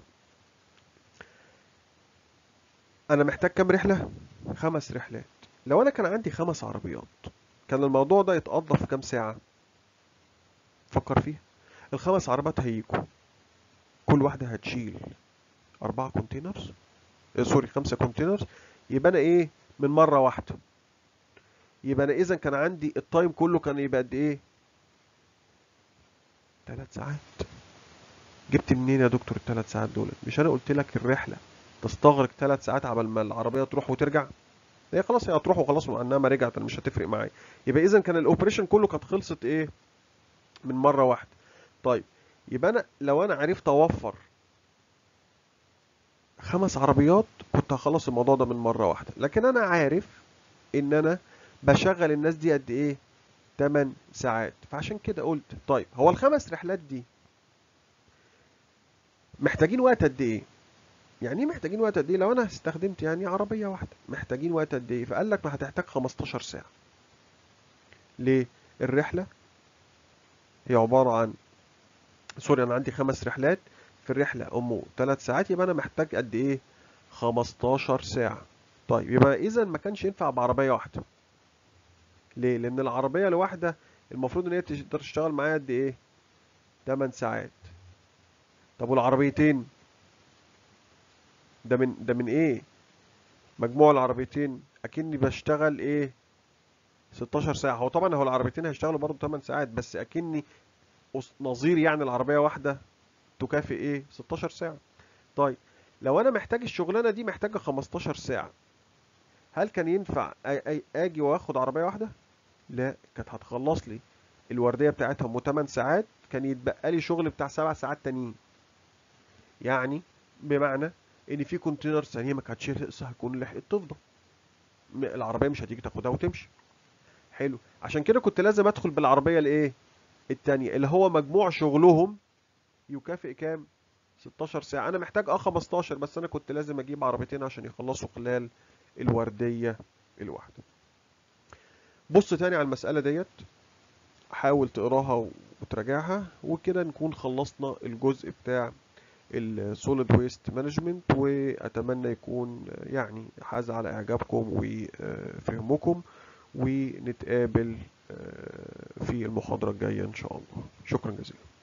انا محتاج كام رحله؟ خمس رحلات. لو انا كان عندي خمس عربيات كان الموضوع ده يتقضى في كام ساعه؟ فكر فيها. الخمس عربيات هيجوا كل واحده هتشيل اربعة كونتينرز، آه سوري خمسة كونتينرز. يبقى انا ايه، من مره واحده. يبقى انا اذا كان عندي التايم كله كان يبقى قد ايه؟ ثلاث ساعات. جبت منين يا دكتور الثلاث ساعات دول؟ مش انا قلت لك الرحله تستغرق ثلاث ساعات عبال ما العربيه تروح وترجع؟ هي خلاص هي هتروح وخلاص، مع انها ما رجعت انا مش هتفرق معايا. يبقى اذا كان الاوبريشن كله كانت خلصت ايه، من مره واحده. طيب يبقى انا لو انا عرفت اوفر خمس عربيات كنت هخلص الموضوع ده من مره واحده. لكن انا عارف ان انا بشغل الناس دي قد ايه، تمن ساعات. فعشان كده قلت طيب هو الخمس رحلات دي محتاجين وقت قد ايه؟ يعني ايه محتاجين وقت قد ايه؟ لو انا استخدمت يعني عربيه واحده محتاجين وقت قد ايه؟ فقال لك ما هتحتاج خمستاشر ساعه. ليه؟ الرحله هي عباره عن سوري انا عندي خمس رحلات، في الرحله ام ثلاث ساعات، يبقى انا محتاج قد ايه؟ خمستاشر ساعه. طيب يبقى اذا ما كانش ينفع بعربيه واحده. ليه؟ لان العربيه الواحده المفروض ان هي تقدر تشتغل معايا قد ايه؟ ثماني ساعات. طب والعربيتين؟ ده من ده من ايه؟ مجموع العربيتين اكني بشتغل ايه؟ ستاشر ساعه. هو طبعا هو العربيتين هيشتغلوا برضه ثماني ساعات، بس اكني أس- نظير يعني العربيه واحده تكافئ ايه؟ ستاشر ساعه. طيب لو انا محتاج الشغلانه دي محتاجه خمستاشر ساعه، هل كان ينفع أ- أ- اجي واخد عربيه واحده؟ لا، كانت هتخلص لي الورديه بتاعتهم و8 ساعات، كان يتبقى لي شغل بتاع سبع ساعات تانيين. يعني بمعنى ان في كونتينر ثانيه ما كانتش لسه هتكون لحقت تفضى، م- العربيه مش هتيجي تاخدها وتمشي. حلو، عشان كده كنت لازم ادخل بالعربيه الايه؟ التانيه، اللي هو مجموع شغلهم يكافئ كام؟ ستاشر ساعه. انا محتاج اه خمستاشر، بس انا كنت لازم اجيب عربيتين عشان يخلصوا خلال الورديه الواحده. بص تاني على المساله ديت، حاول تقراها وتراجعها، وكده نكون خلصنا الجزء بتاع السوليد ويست مانجمنت، واتمنى يكون يعني حاز على اعجابكم وفهمكم، ونتقابل في المحاضرة الجاية ان شاء الله. شكرا جزيلا.